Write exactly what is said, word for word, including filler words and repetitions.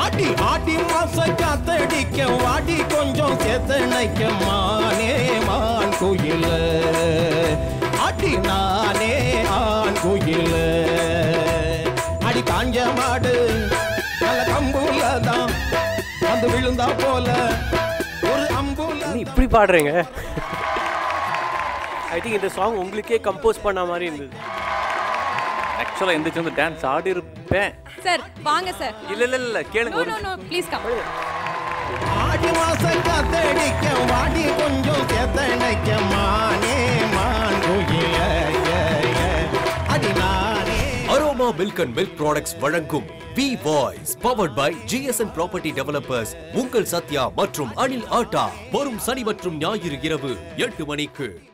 அடி ஆடி மாச காத்தடிக்க வாடி கொஞ்சம் சேத்தனைக்க மானே மான் கோயில அடி நானே ஆண் கோயில அடி காஞ்ச மாடு நல்ல கம்புலதான் வந்து விழுந்தா போல ஒரு அம்புல இப்படி பாடுறீங்க. ஐ திங்க் இந்த சாங் உங்களுக்கே கம்போஸ் பண்ண மாதிரி இருந்தது. ஆக்சுவலா எந்திரிச்சு வந்து டான்ஸ் ஆடி இருப்பேன். சார் வாங்க சார். இல்ல இல்ல இல்ல கேளுங்க. No no please come. ஆடி மாசம் காத்தடிக்க வாடி கொஞ்சம் சேத்தனைக்க மானே மான் கோயில அடி நானே. Aroma milk and milk products வழங்கும் V voice powered by GSN property developers உங்கள் சத்யா மற்றும் அனில் ஆட்டா வரும் சனி மற்றும் ஞாயிறு இரவு எட்டு மணிக்கு.